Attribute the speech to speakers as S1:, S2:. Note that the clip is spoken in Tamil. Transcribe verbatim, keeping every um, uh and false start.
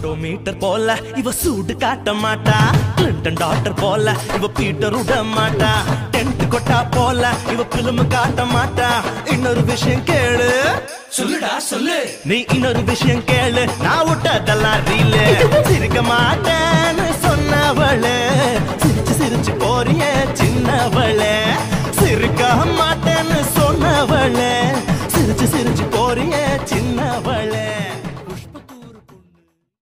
S1: ஆட்டோமீட்டர் போல இவ சூடு காட்ட மாட்டா, கிளின்டன் டாக்டர் போல இவ பீட்டர் விட மாட்டா, டென்ட் கொட்டா போல இவ பிலிம் காட்ட மாட்டா. இன்னொரு விஷயம் கேளு,
S2: சொல்லுடா சொல்லு,
S1: நீ இன்னொரு விஷயம் கேளு, நான் விட்டதெல்லாம் ரீலு. சிரிக்க மாட்டேன்னு சொன்னவளே, சிரிச்சு சிரிச்சு போறிய சின்னவளே. சிரிக்க மாட்டேன்னு சொன்னவளே, சிரிச்சு சிரிச்சு போறிய சின்னவளே.